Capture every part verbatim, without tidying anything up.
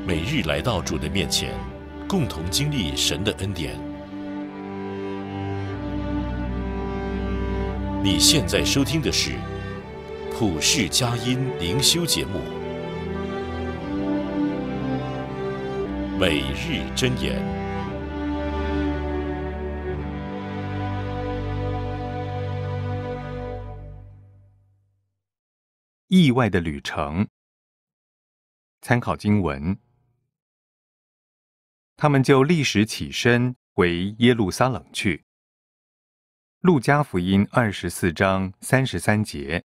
每日来到主的面前，共同经历神的恩典。你现在收听的是普世佳音灵修节目，每日箴言。 意外的旅程。参考经文，他们就立时起身回耶路撒冷去。路加福音二十四章三十三节。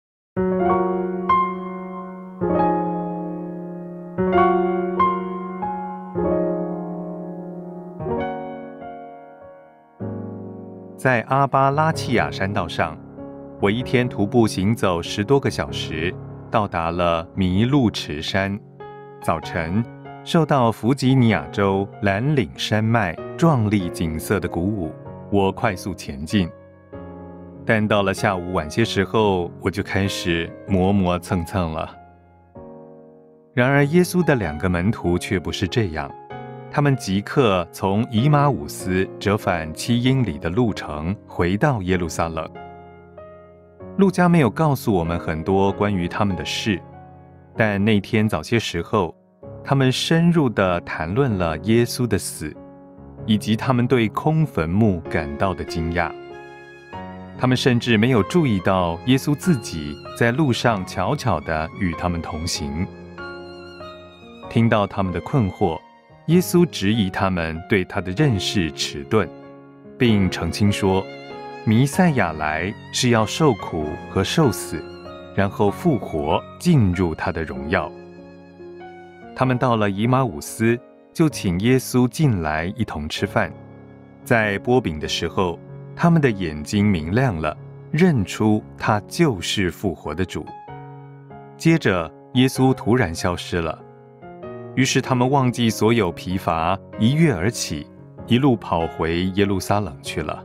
在阿巴拉契亚山道上，我一天徒步行走十多个小时，到达了迷路池山。早晨，受到弗吉尼亚州蓝岭山脉壮丽景色的鼓舞，我快速前进。但到了下午晚些时候，我就开始磨磨蹭蹭了。然而，耶稣的两个门徒却不是这样，他们即刻从以马忤斯折返七英里的路程，回到耶路撒冷。路加没有告诉我们很多关于他们的事，但那天早些时候，他们深入地谈论了耶稣的死，以及他们对空坟墓感到的惊讶。他们甚至没有注意到耶稣自己在路上悄悄地与他们同行。听到他们的困惑，耶稣质疑他们对他的认识迟钝，并澄清说，弥赛亚来是要受苦和受死，然后复活，进入他的荣耀。他们到了以马忤斯，就请耶稣进来一同吃饭。在擘饼的时候，他们的眼睛明亮了，认出他就是复活的主。接着，耶稣突然消失了，于是他们忘记所有疲乏，一跃而起，一路跑回耶路撒冷去了。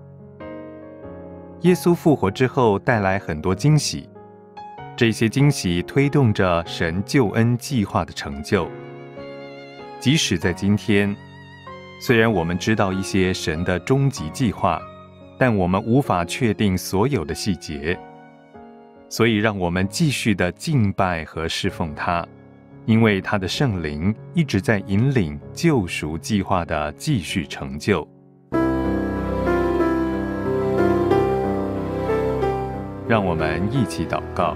耶稣复活之后带来很多惊喜，这些惊喜推动着神救恩计划的成就。即使在今天，虽然我们知道一些神的终极计划，但我们无法确定所有的细节。所以让我们继续的敬拜和侍奉他，因为他的圣灵一直在引领救赎计划的继续成就。让我们一起祷告。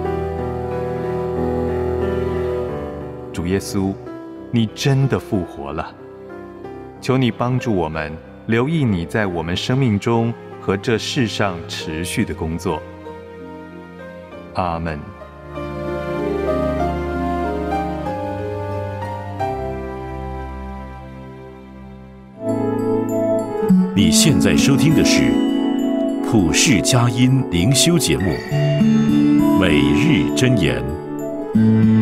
主耶稣，你真的复活了，求你帮助我们留意你在我们生命中和这世上持续的工作。阿们。 你现在收听的是普世佳音灵修节目，每日箴言。